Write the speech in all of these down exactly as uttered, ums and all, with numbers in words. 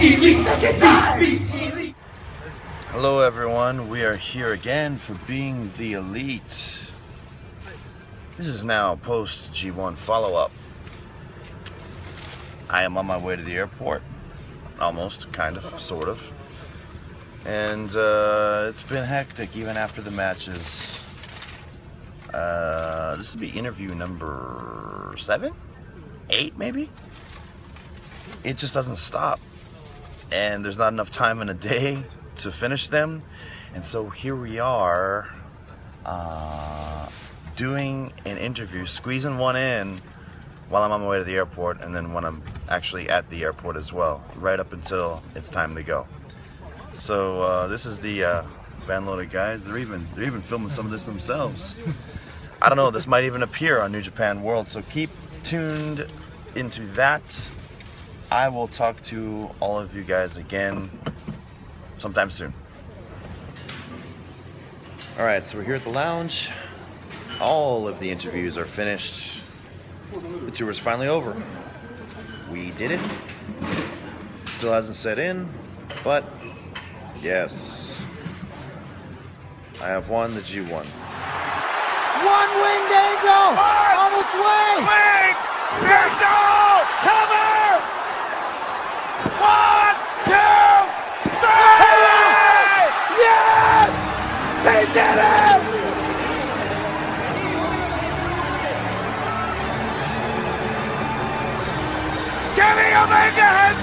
Elite second time! Hello everyone, we are here again for Being the Elite. This is now post G one follow-up. I am on my way to the airport. Almost, kind of, sort of. And uh, it's been hectic even after the matches. Uh, this will be interview number seven? Eight maybe? It just doesn't stop. And there's not enough time in a day to finish them. And so here we are uh, doing an interview, squeezing one in while I'm on my way to the airport, and then when I'm actually at the airport as well, right up until it's time to go. So uh, this is the uh, Van Loaded guys. They're even they're even filming some of this themselves. I don't know. This might even appear on New Japan World. So keep tuned into that. I will talk to all of you guys again sometime soon. All right. So we're here at the lounge. All of the interviews are finished. The tour is finally over. We did it. Still hasn't set in, but yes, I have won the G one. One winged angel on its way. Wing! Angel! Cover! One, two, three! Yes! They did it! Kenny Omega has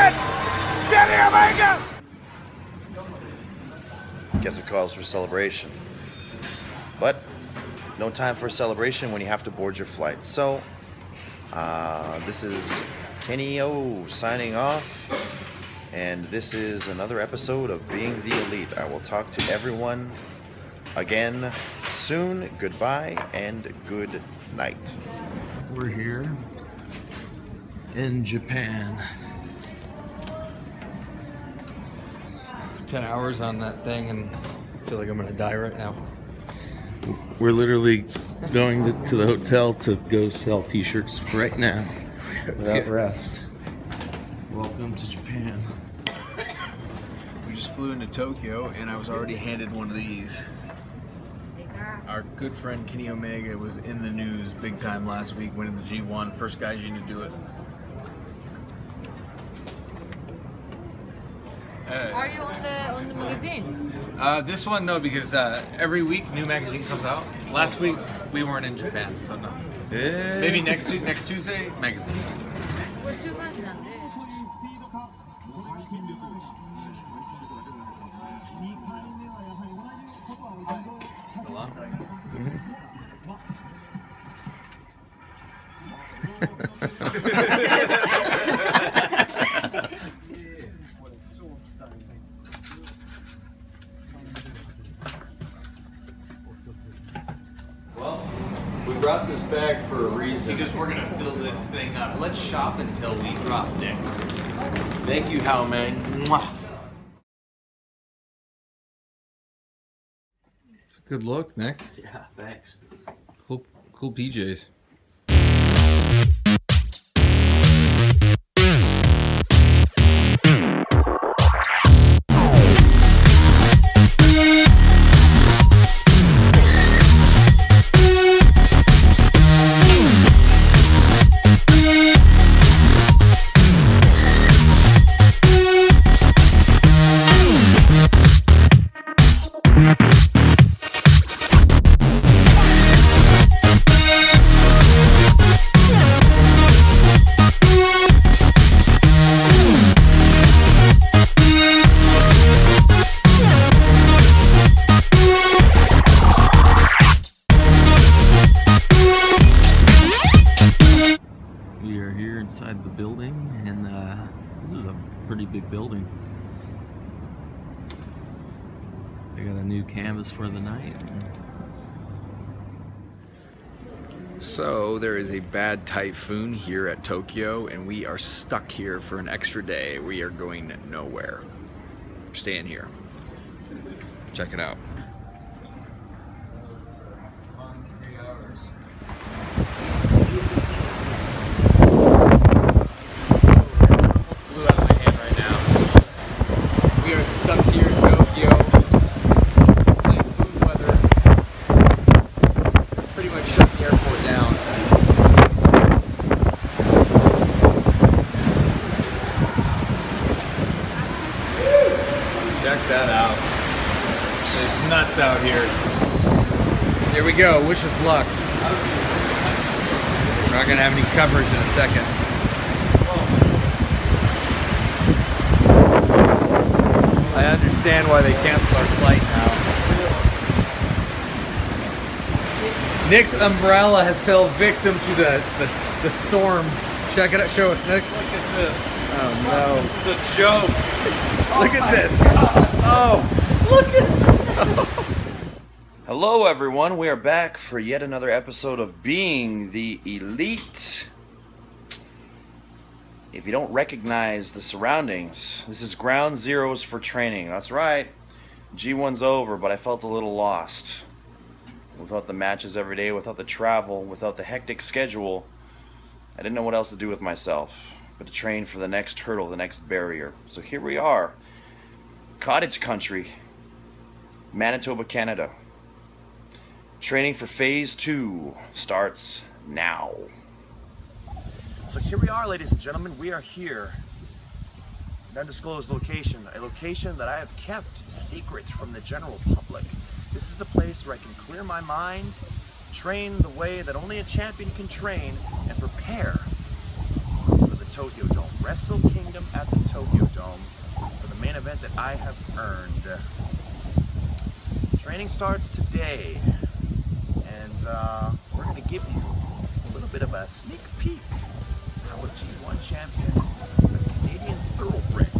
done it! Kenny Omega! Guess it calls for celebration. But no time for a celebration when you have to board your flight. So, uh, this is Kenny O signing off. And this is another episode of Being the Elite. I will talk to everyone again soon. Goodbye and good night. We're here in Japan. ten hours on that thing and I feel like I'm gonna die right now. We're literally going to, to the hotel to go sell t-shirts right now without rest. Welcome to Japan. We just flew into Tokyo and I was already handed one of these. Our good friend Kenny Omega was in the news big time last week, winning the G one, first guy to do it. Uh, Are you on the on the magazine? Uh, this one, no, because uh, every week new magazine comes out. Last week we weren't in Japan, so no. Yeah. Maybe next next Tuesday, magazine. これ週刊誌なんで。 Well, we brought this bag for a reason. Because we're gonna fill this thing up. Let's shop until we drop dead. Thank you, Hal, man. Mwah. It's a good look, Nick. Yeah, thanks. Cool, cool P Js. Inside the building, and uh, this is a pretty big building. They got a new canvas for the night. So there is a bad typhoon here at Tokyo, and we are stuck here for an extra day. We are going nowhere. We're staying here. Check it out. Blue out of my hand right now. There we go. Wish us luck. We're not going to have any coverage in a second. I understand why they canceled our flight now. Nick's umbrella has fell victim to the, the, the storm. Check it out. Show us, Nick. Look at this. Oh, no. This is a joke. Look at this. Oh, look at this. Hello, everyone. We are back for yet another episode of Being the Elite. If you don't recognize the surroundings, this is ground zeros for training. That's right. G one's over, but I felt a little lost. Without the matches every day, without the travel, without the hectic schedule, I didn't know what else to do with myself but to train for the next hurdle, the next barrier. So here we are, cottage country, Manitoba, Canada. Training for phase two starts now. So here we are, ladies and gentlemen. We are here, an undisclosed location, a location that I have kept secret from the general public. This is a place where I can clear my mind, train the way that only a champion can train, and prepare for the Tokyo Dome. Wrestle Kingdom at the Tokyo Dome for the main event that I have earned. Training starts today, and uh, we're going to give you a little bit of a sneak peek how a G one champion, a Canadian thoroughbred,